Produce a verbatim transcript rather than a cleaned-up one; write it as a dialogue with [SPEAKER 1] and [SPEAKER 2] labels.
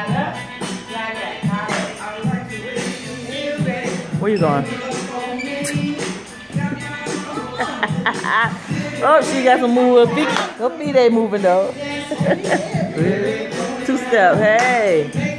[SPEAKER 1] Where you going? Oh, she got some move. Her feet, her feet ain't moving though. Two step, hey.